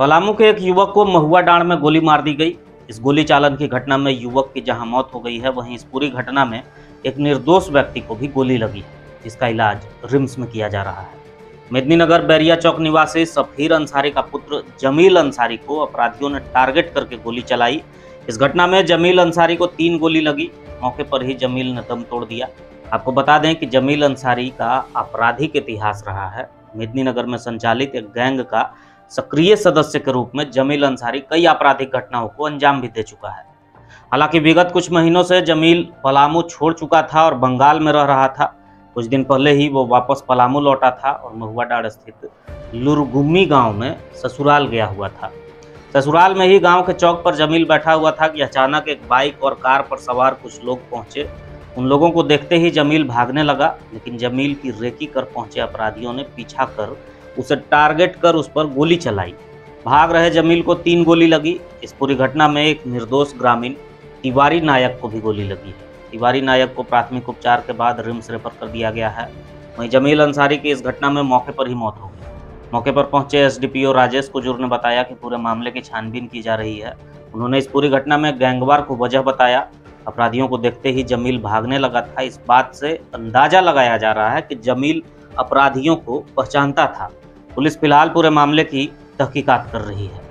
पलामू के एक युवक को महुआ डांड में गोली मार दी गई। इस गोली चालन की घटना में युवक की जहां मौत हो गई है, वहीं इस पूरी घटना में एक निर्दोष व्यक्ति को भी गोली लगी है, जिसका इलाज रिम्स में किया जा रहा है। मेदिनीनगर बैरिया चौक निवासी सफीर अंसारी का पुत्र जमील अंसारी को अपराधियों ने टारगेट करके गोली चलाई। इस घटना में जमील अंसारी को 3 गोली लगी। मौके पर ही जमील ने दम तोड़ दिया। आपको बता दें कि जमील अंसारी का आपराधिक इतिहास रहा है। मेदिनीनगर में संचालित एक गैंग का सक्रिय सदस्य के रूप में जमील अंसारी कई आपराधिक घटनाओं को अंजाम भी दे चुका है। हालांकि विगत कुछ महीनों से जमील पलामू छोड़ चुका था और बंगाल में रह रहा था। कुछ दिन पहले ही वो वापस पलामू लौटा था और महुआ डांड स्थित लुरगुम्मी गांव में ससुराल गया हुआ था। ससुराल में ही गांव के चौक पर जमील बैठा हुआ था कि अचानक एक बाइक और कार पर सवार कुछ लोग पहुंचे। उन लोगों को देखते ही जमील भागने लगा, लेकिन जमील की रेकी कर पहुंचे अपराधियों ने पीछा कर उसे टारगेट कर उस पर गोली चलाई। भाग रहे जमील को 3 गोली लगी। इस पूरी घटना में एक निर्दोष ग्रामीण तिवारी नायक को भी गोली लगी है। तिवारी नायक को प्राथमिक उपचार के बाद रिम्स रेफर कर दिया गया है। वहीं जमील अंसारी की इस घटना में मौके पर ही मौत हो गई। मौके पर पहुंचे एसडीपीओ राजेश कुजूर ने बताया कि पूरे मामले की छानबीन की जा रही है। उन्होंने इस पूरी घटना में गैंगवार को वजह बताया। अपराधियों को देखते ही जमील भागने लगा था। इस बात से अंदाजा लगाया जा रहा है कि जमील अपराधियों को पहचानता था। पुलिस फिलहाल पूरे मामले की तहकीकात कर रही है।